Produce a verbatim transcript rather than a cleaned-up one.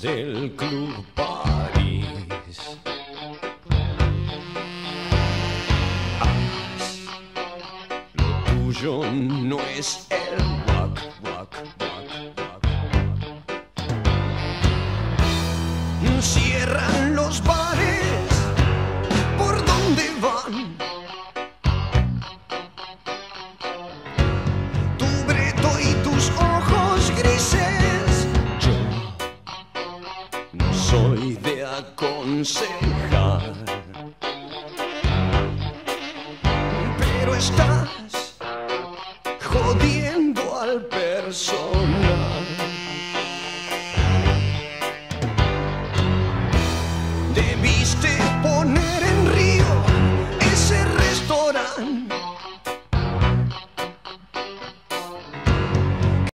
del Club París. Haz lo tuyo, no es el wack, wack, wack, wack, wack. Cierran los bares, ¿por dónde van? Tu breto y tus ojos grises. Yo no soy de aconsejar, pero estás jodiendo al personal.